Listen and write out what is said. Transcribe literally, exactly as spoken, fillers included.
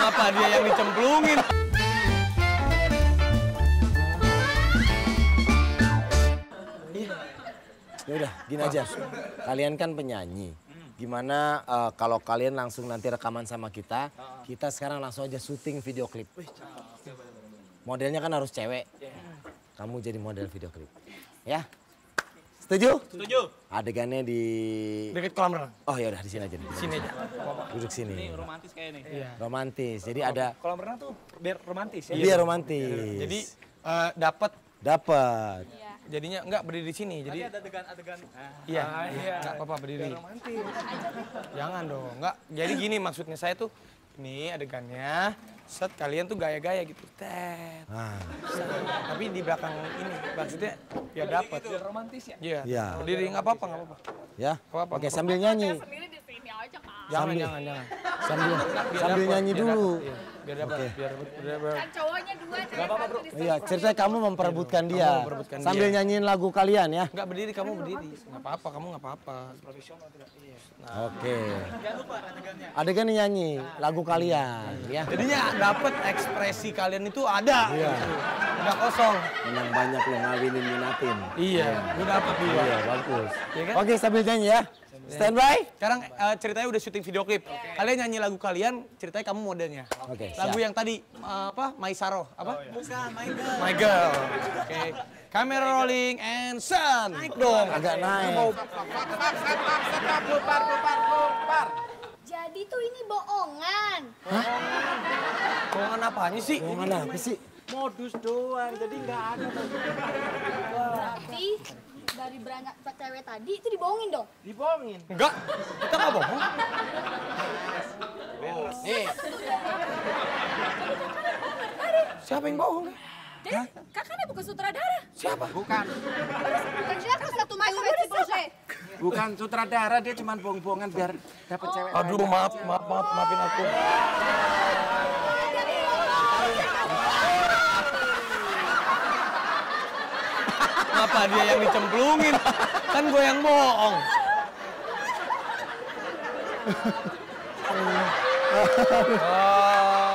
Ngapa dia yang dicemplungin? Ya udah, gini aja. Kalian kan penyanyi. Gimana uh, kalau kalian langsung nanti rekaman sama kita, kita sekarang langsung aja syuting video klip. Modelnya kan harus cewek. Kamu jadi model video klip. Ya? Setuju? Setuju. Adegannya di Dekat kolam renang. Oh ya udah di sini aja. Di sini aja. Duduk sini. Ini romantis kayak nih. Iya. Romantis. Jadi ada Kolam renang tuh biar romantis ya. biar romantis. Jadi uh, dapat dapat. jadinya enggak berdiri di sini. Jadi ada adegan-adegan. iya, enggak apa-apa berdiri. Jangan dong. Enggak. Jadi gini maksudnya saya tuh ini adegannya set kalian tuh gaya-gaya gitu. Tet. Nah, Tapi di belakang ini maksudnya ya dapat. Biar romantis ya. Iya. Iya. Berdiri enggak apa-apa, enggak apa-apa. ya. Apa-apa. Oke, sambil nyanyi. Sendiri di sini aja kan. Jangan, Sambil- jangan, jangan. Sambil Biar sambil dapet, nyanyi biar dulu. dapet, iya. Biar dapat, Oke. biar biar biar. Kan cowoknya dua, cewek satu di sini. Iya, ceritanya kamu memperebutkan dia. Kamu memperebutkan Sambil dia. nyanyiin lagu kalian ya. Enggak berdiri, kamu berdiri. Enggak apa-apa, kamu enggak apa-apa. Oke. Adegan nyanyi lagu kalian ya. Jadinya dapat ekspresi kalian itu ada. Iya. Enggak kosong. Menang banyak lo ngawinin minatin. Iya, gue dapat dua. Iya, bagus. Iya kan? Oke, sambil nyanyi ya. Stand by. Sekarang eh, ceritanya udah syuting video klip. Kalian nyanyi lagu kalian, ceritanya kamu modelnya. Oke, Lagu siap. yang tadi eh, apa? My Saroh, apa? Bukan, my girl. My Girl. Oke. Kamera rolling and sun. Naik dong. Agak naik. Jadi tuh ini bohongan. Bohongan apanya sih? Gimana apa sih? Modus doang, jadi nggak ada. Berarti dari banyak cewek tadi itu dibohongin dong. Dibohongin. Enggak. Kita enggak bohong. Nih, Siapa yang bohong? Jadi kakaknya bukan sutradara. Siapa? bukan. Bukan siapa satu main resiprose. Bukan sutradara, dia cuma bohong-bohongan biar dapat cewek. Aduh, maaf, maaf, maaf, maafin aku. Kenapa dia yang dicemplungin? Kan gue yang bohong. Oh.